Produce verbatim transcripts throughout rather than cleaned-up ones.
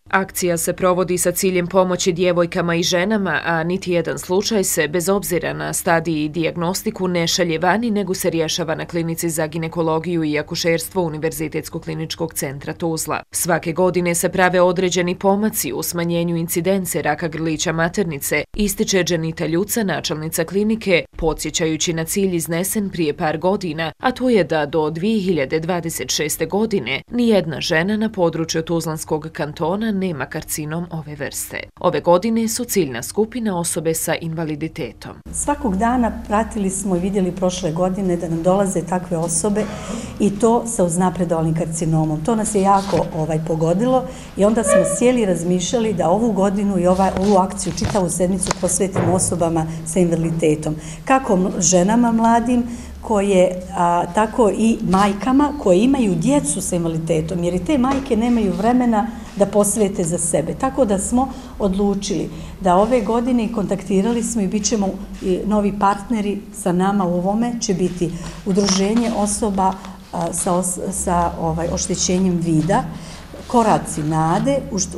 Akcija se provodi sa ciljem pomoći djevojkama i ženama, a niti jedan slučaj se, bez obzira na stadij i dijagnostiku, ne šalje vani, nego se rješava na klinici za ginekologiju i akušerstvo Univerzitetskog kliničkog centra Tuzla. Svake godine se prave određeni pomaci u smanjenju incidence raka grlića maternice, ističe Dženita Ljuca, načelnica klinike, podsjećajući na cilj iznesen prije par godina, a to je da do dvije hiljade dvadeset šeste. godine nijedna žena na području Tuzlanskog kantona nema karcinom ove vrste. Ove godine su ciljna skupina osobe sa invaliditetom. Svakog dana pratili smo i vidjeli prošle godine da nam dolaze takve osobe i to sa uznapredovalnim karcinomom. To nas je jako ovaj, pogodilo i onda smo sjeli i razmišljali da ovu godinu i ovaj, ovu akciju, čitavu sedmicu posvetimo osobama sa invaliditetom. Kako ženama mladim, koje, a, tako i majkama koje imaju djecu sa invaliditetom, jer i te majke nemaju vremena da posvete za sebe. Tako da smo odlučili da ove godine kontaktirali smo i bit ćemo i novi partneri sa nama u ovome, će biti udruženje osoba a, sa, os, sa ovaj, oštećenjem vida, Koraci nade,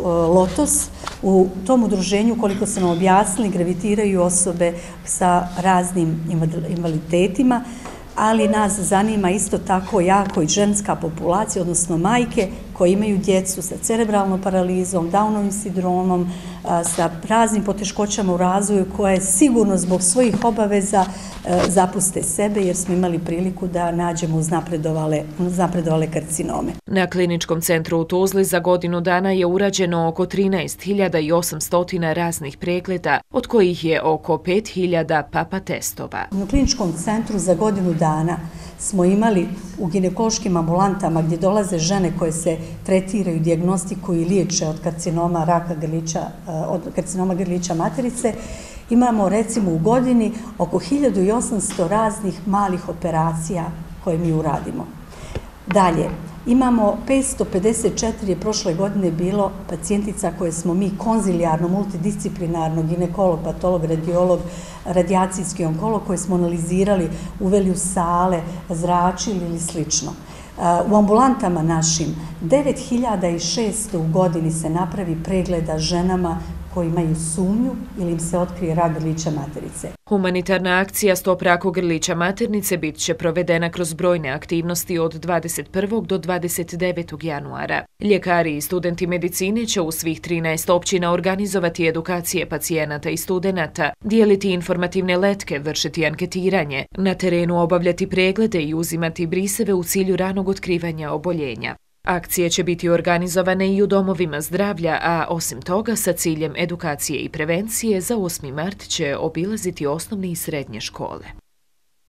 Lotos. U tom udruženju, koliko sam objasnili, gravitiraju osobe sa raznim invaliditetima, ali nas zanima isto tako jako i ženska populacija, odnosno majke koje imaju djecu sa cerebralnom paralizom, Downovim sindromom, sa raznim poteškoćama u razvoju koje sigurno zbog svojih obaveza zapuste sebe, jer smo imali priliku da nađemo uznapredovale, uznapredovale karcinome. Na kliničkom centru u Tuzli za godinu dana je urađeno oko trinaest hiljada osamsto raznih pregleda, od kojih je oko pet hiljada papa testova. Na kliničkom centru za godinu dana smo imali u ginekološkim ambulantama gdje dolaze žene koje se tretiraju, dijagnostikuju i liječe od karcinoma raka grlića, od karcinoma grlića materice. Imamo recimo u godini oko hiljadu osamsto raznih malih operacija koje mi uradimo. Dalje, imamo petsto pedeset četiri je prošle godine bilo pacijentica koje smo mi konzilijarno, multidisciplinarno, ginekolog, patolog, radiolog, radijacijski onkolog, koje smo analizirali, uveli u sale, zračili ili slično. U ambulantama našim devet hiljada šesto u godini se napravi pregleda ženama koji imaju sumnju ili im se otkrije rak grlića materice. Humanitarna akcija Stop raku grlića maternice bit će provedena kroz brojne aktivnosti od dvadeset prvog do dvadeset devetog januara. Ljekari i studenti medicine će u svih trinaest općina organizovati edukacije pacijenata i studenata, dijeliti informativne letke, vršiti anketiranje, na terenu obavljati preglede i uzimati briseve u cilju ranog otkrivanja oboljenja. Akcije će biti organizovane i u domovima zdravlja, a osim toga sa ciljem edukacije i prevencije za osmi mart će obilaziti osnovne i srednje škole.